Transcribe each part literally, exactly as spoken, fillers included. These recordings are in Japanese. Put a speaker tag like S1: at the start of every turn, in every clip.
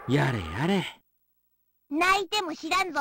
S1: やれやれ。
S2: 泣いても知らんぞ。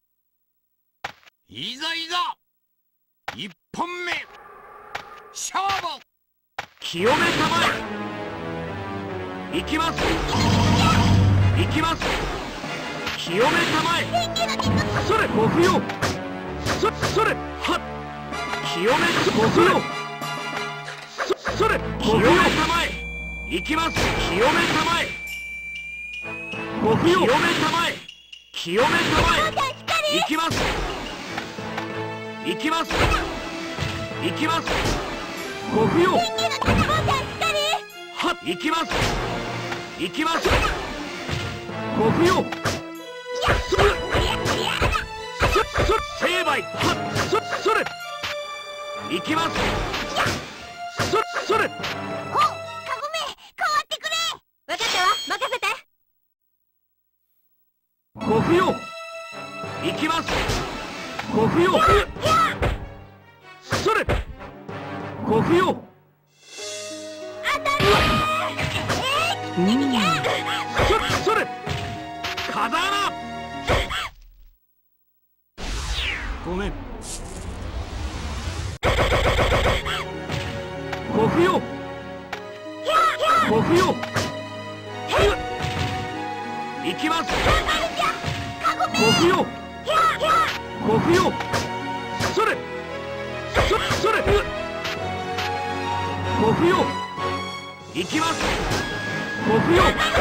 S3: いざいざ一本目勝負。
S1: 清めたまえ。行きます。行きます。清めたまえ。それご不要。そそれはっ。清めご不要。そそれ清めたまえ。行きます。清めたまえ。ご不要。清めたまえ。清めたまえ。行きます。行きます。行きます。ご不要。はっ。行きます。行きます。ご不要。それそそ成敗。はっ。そそれ行きます。そそれ。
S2: お、カゴメ、変わってくれ。分かったわ、任せて。
S1: ご不要。行きます。ご不要。それご不要。
S2: 当たる。えー、来てみて。
S1: そそれ風穴。ごめん。ご不要。ご不要。行きます。ご不要。ご不要。それそそれご不要。行きます。ご不要。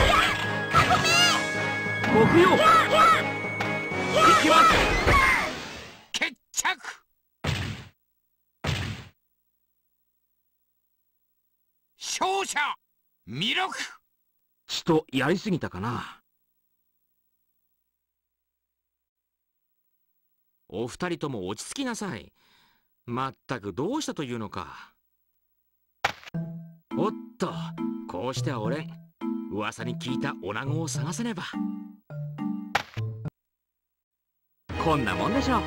S1: ご不要。行きます。
S3: 決着。勝者弥勒。
S1: ちとやりすぎたかな。お二人とも落ち着きなさい。まったくどうしたというのか。おっと、こうしては俺噂に聞いた女子を探せねば。こんなもんでしょう。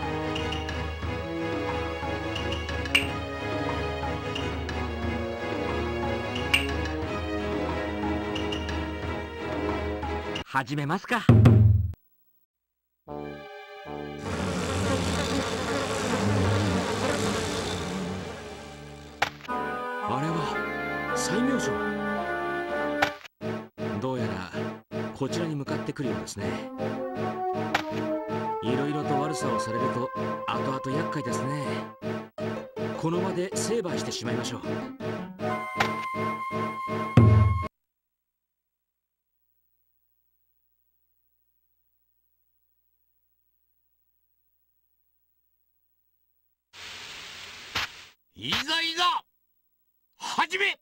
S1: 始めますか。あれは西明城。どうやらこちらに向かってくるようですね。いろいろと悪さをされると後々厄介ですね。この場で成敗してしまいましょう。
S3: いざいざ始め。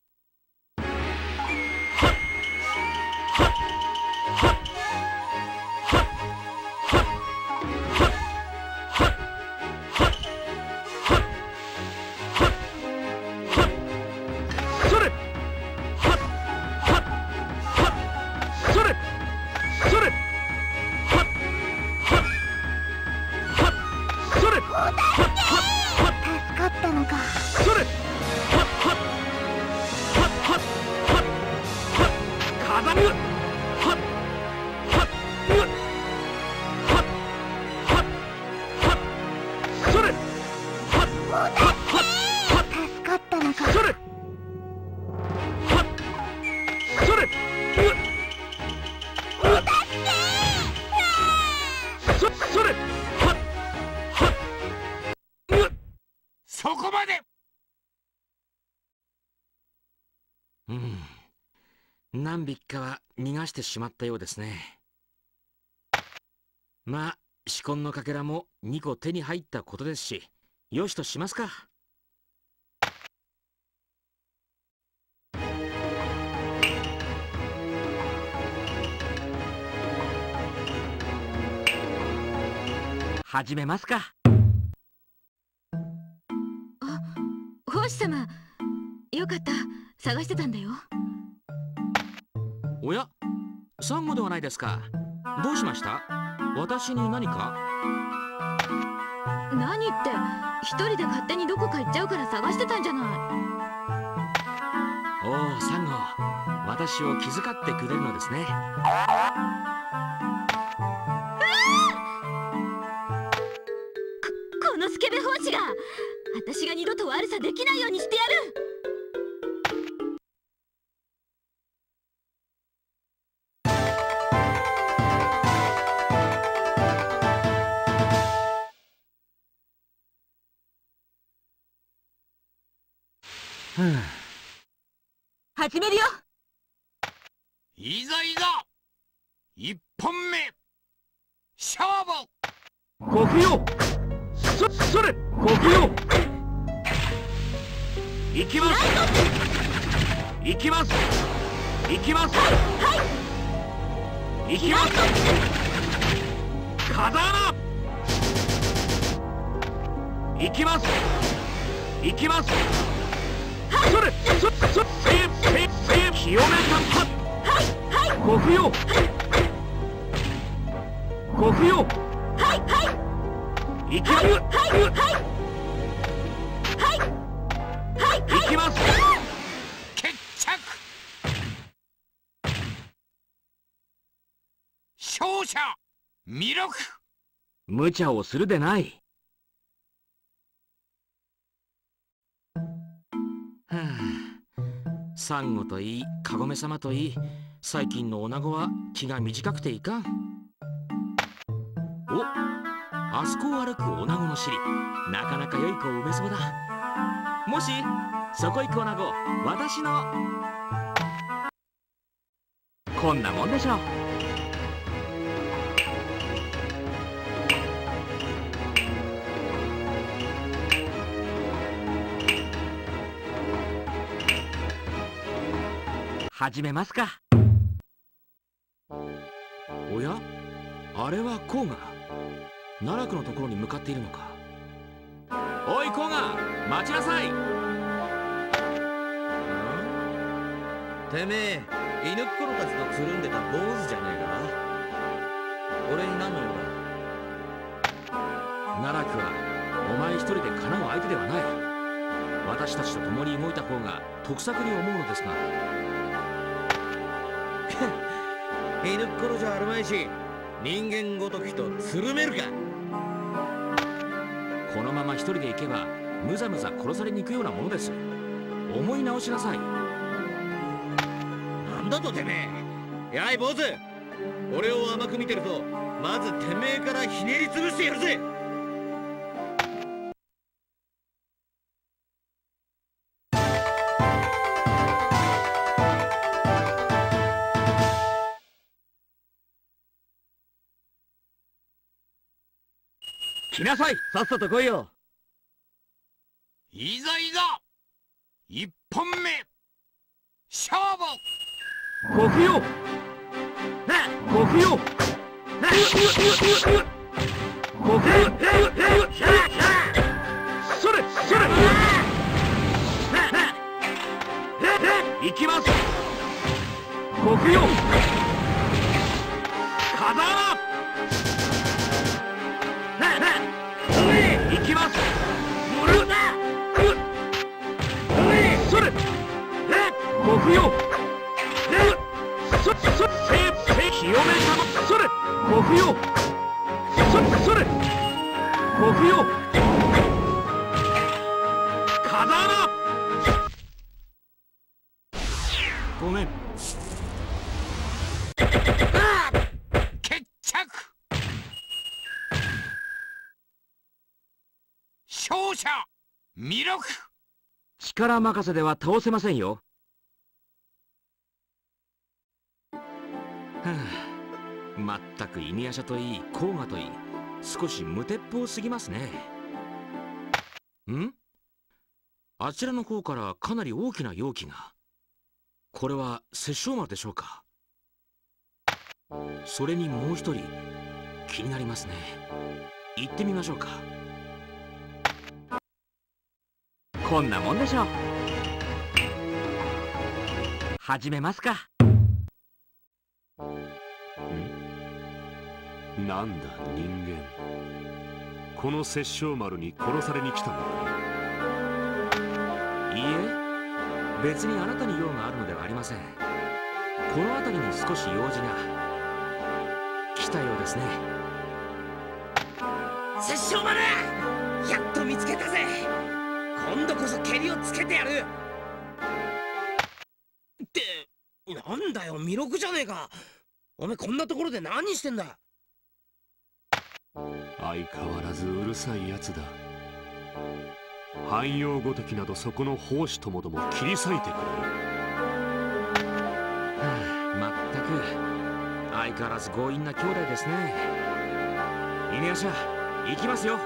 S3: そこまで。
S1: うん、何匹かは逃がしてしまったようですね。まあ紫紺のかけらもにこ手に入ったことですし、よしとしますか。始めますか。
S4: あ、法師様、よかった、探してたんだよ。
S1: おや、サンゴではないですか。どうしました？私に何か？
S4: 何って一人で勝手にどこか行っちゃうから探してたんじゃない。
S1: おお、サンゴ、私を気遣ってくれるのですね。
S4: スケベ奉仕が私が二度と悪さできないようにしてやる。始めるよ。
S3: いざいざ一本目勝負。
S1: ご不要。そそれご不要。行きます。行きます。行きます。行きます。風穴。行きます。行きます。それそそせいせいせい清めた。はいはいご不要。ご不要。はいはい行きます。はいはいはい行きます。
S3: 決着。勝者弥勒。
S1: 無茶をするでない。はあ、サンゴといいカゴメ様といい、最近の女子は気が短くていかん。お、あそこを歩く女子の尻、なかなか良い子を埋めそうだ。もしそこ行く女子、私のこんなもんでしょう。始めますか。おや、あれは甲賀。奈落のところに向かっているのか。おい甲賀、待ちなさい。
S5: てめえ、犬っころたちとつるんでた坊主じゃねえか。俺に何の用だ。
S1: 奈落はお前一人でかなう相手ではない。私たちと共に動いた方が得策に思うのですが。
S5: 犬っころじゃあるまいし、人間ごときとつるめるか。
S1: このまま一人で行けばむざむざ殺されに行くようなものです。思い直しなさい。
S5: なんだとてめえ。やい坊主、俺を甘く見てるとまずてめえからひねり潰してやるぜ。
S1: 来なさい、さっさと来いよ。
S3: いざいざ一本目勝負。
S1: ご不要。ご不要。ご不要。それそれ行きます。ご不要。風穴。行きます。それご不要。そそせせ清めた。それご不要。そそれご不要。風穴。ごめん。
S3: 決着。勝者弥勒。
S1: 力任せでは倒せませんよ。はあ、まったく犬夜叉といい甲賀といい、少し無鉄砲すぎますね。ん？あちらの方からかなり大きな容器が。これは殺生丸でしょうか。それにもう一人気になりますね。行ってみましょうか。こんなもんでしょう。始めますか。
S6: ん？なんだ人間、この殺生丸に殺されに来たのか。
S1: いいえ、別にあなたに用があるのではありません。この辺りに少し用事が来たようですね。
S5: 殺生丸、 やっと見つけたぜ。今度こそ蹴りをつけてやる。ってなんだよ、弥勒じゃねえか。おめえこんなところで何してんだ。
S6: 相変わらずうるさいやつだ。汎用ごときなどそこの奉仕ともども切り裂いてくれ。
S5: はあ、まったく相変わらず強引な兄弟ですね。犬夜叉行きますよ。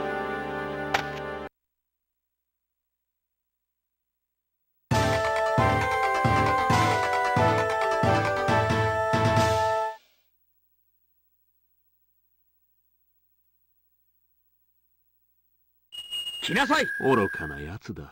S1: 来なさい。
S6: 愚かなやつだ。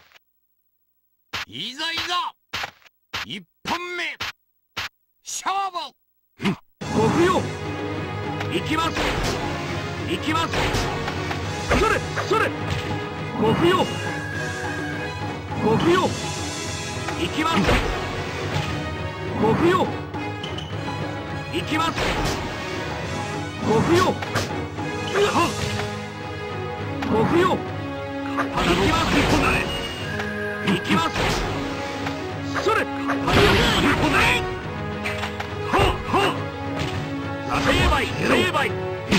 S3: いざいざ一本目勝負。
S1: ご不要。行きます。行きます。それそれ。ご不要。ご不要。行きます。ご不要。行きます。ご不要。ご不要。行きます。行きます。それ。成敗成敗。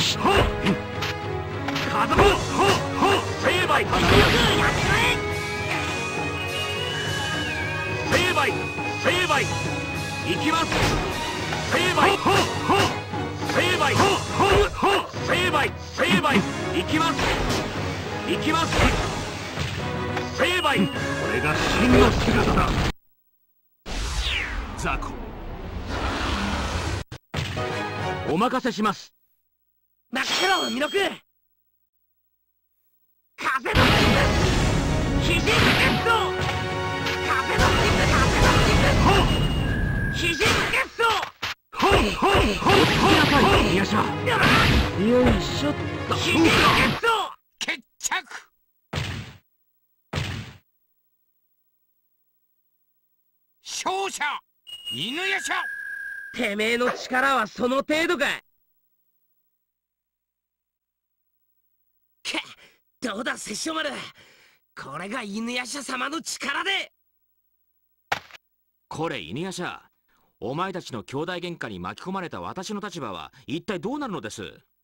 S1: 風間成敗。成敗成敗。行きます。成敗成敗成敗成敗。行きます。行きます。成敗。これが真の姿だ。雑魚。お任せします。
S5: 任せろ弥勒。
S1: 風の肘ゲット。風の肘ゲット。よいしょ。よいしょっと。肘ゲット。
S3: 決着。勝者犬夜叉。
S5: てめえの力はその程度か。けどうだ殺生丸。これが犬夜叉様の力で。これ犬夜叉、お前たちの兄弟喧嘩に巻き込まれた私の立場は一体どうなるのです。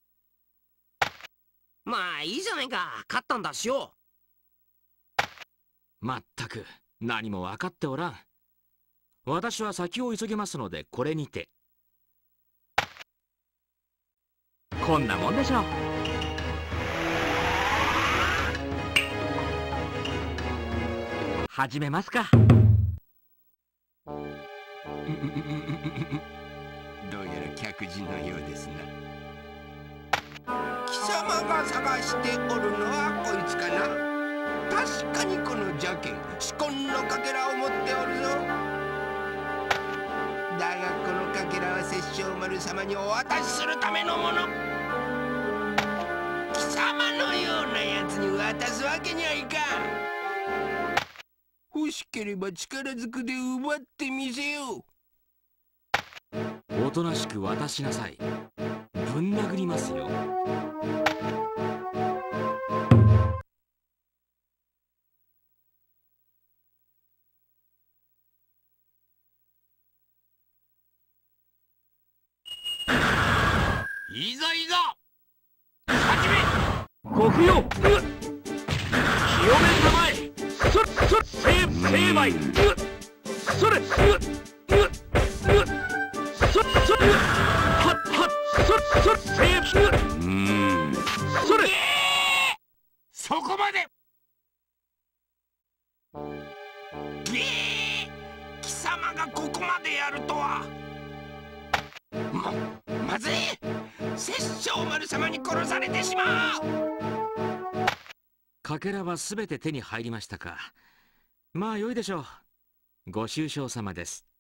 S5: まあいいじゃないか、勝ったんだしよう。まったく何も分かっておらん。私は先を急ぎますのでこれにて。
S1: こんなもんでしょう。始めますか。
S3: どうやら客人のようですな。貴様が探しておるのはこいつかな。確かにこの邪剣紫紺のかけらを持っておるぞ。だがこのかけらは殺生丸様にお渡しするためのもの。貴様のようなやつに渡すわけにはいかん。欲しければ力ずくで奪ってみせよう。
S5: おとなしく渡しなさい。ぶん殴りますよ。
S3: いざいざ始め。
S1: ご不要。清めたまえ。それそれ成成敗。それそれそれはっはっそれそれ成うんそれ
S3: そこまで。げえ、貴様がここまでやるとは。ままずい。殺生丸様に殺されてしまう。
S5: かけらはすべて手に入りましたか。まあ良いでしょう。ご愁傷様です。